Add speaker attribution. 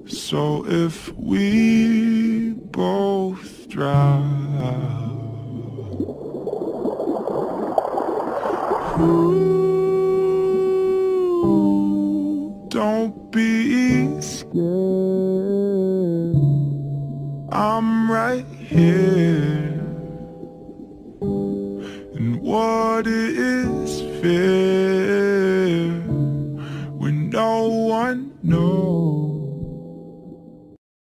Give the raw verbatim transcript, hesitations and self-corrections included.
Speaker 1: So if we both drown, ooh, don't be scared. I'm right here, and what is fear?